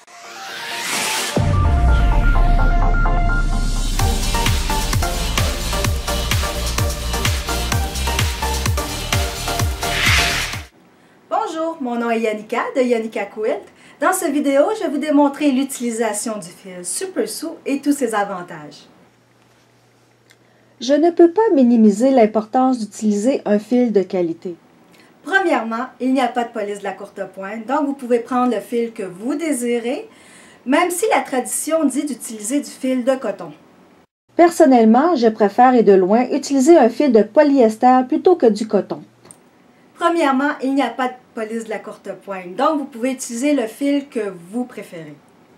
Bonjour, mon nom est Yannicka de Yannicka Quilt. Dans cette vidéo, je vais vous démontrer l'utilisation du fil Super Sous et tous ses avantages. Je ne peux pas minimiser l'importance d'utiliser un fil de qualité. Premièrement, il n'y a pas de police de la courte pointe, donc vous pouvez prendre le fil que vous désirez, même si la tradition dit d'utiliser du fil de coton. Personnellement, je préfère et de loin utiliser un fil de polyester plutôt que du coton. Premièrement, il n'y a pas de police de la courte pointe, donc vous pouvez utiliser le fil que vous préférez.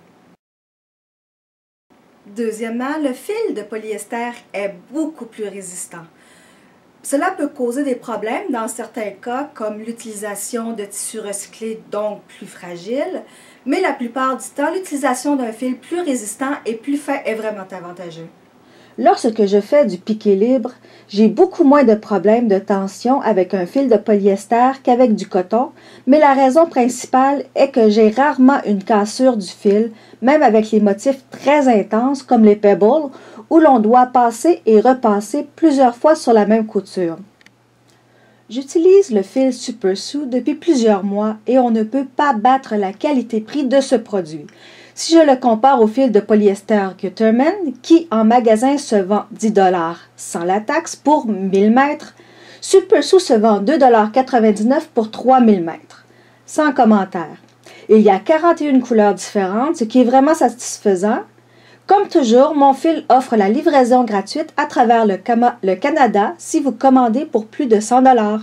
Deuxièmement, le fil de polyester est beaucoup plus résistant. Cela peut causer des problèmes dans certains cas, comme l'utilisation de tissus recyclés, donc plus fragiles, mais la plupart du temps, l'utilisation d'un fil plus résistant et plus fin est vraiment avantageux. Lorsque je fais du piqué libre, j'ai beaucoup moins de problèmes de tension avec un fil de polyester qu'avec du coton, mais la raison principale est que j'ai rarement une cassure du fil, même avec les motifs très intenses comme les pebbles, où l'on doit passer et repasser plusieurs fois sur la même couture. J'utilise le fil Super Sous depuis plusieurs mois et on ne peut pas battre la qualité-prix de ce produit. Si je le compare au fil de polyester Gutermann, qui en magasin se vend 10 $ sans la taxe pour 1000 mètres, Super Sous se vend 2,99 $ pour 3000 mètres. Sans commentaire. Il y a 41 couleurs différentes, ce qui est vraiment satisfaisant. Comme toujours, mon fil offre la livraison gratuite à travers le Canada si vous commandez pour plus de 100 $.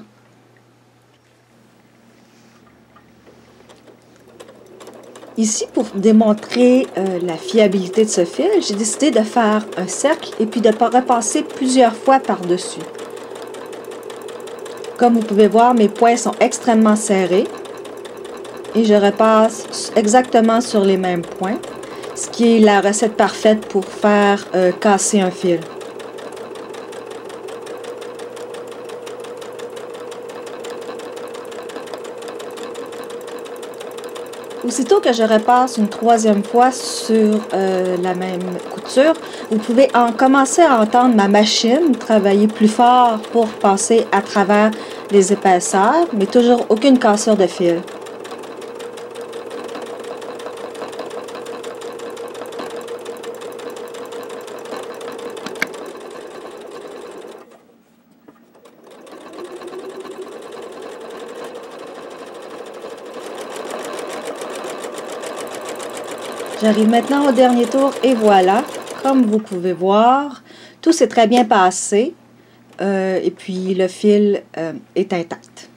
Ici, pour démontrer la fiabilité de ce fil, j'ai décidé de faire un cercle et puis de repasser plusieurs fois par-dessus. Comme vous pouvez voir, mes points sont extrêmement serrés et je repasse exactement sur les mêmes points, ce qui est la recette parfaite pour faire casser un fil. Aussitôt que je repasse une troisième fois sur la même couture, vous pouvez commencer à entendre ma machine travailler plus fort pour passer à travers les épaisseurs, mais toujours aucune cassure de fil. J'arrive maintenant au dernier tour et voilà, comme vous pouvez voir, tout s'est très bien passé et puis le fil est intact.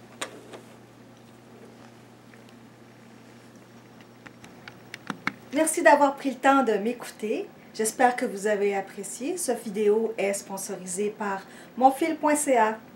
Merci d'avoir pris le temps de m'écouter. J'espère que vous avez apprécié. Cette vidéo est sponsorisée par monfil.ca.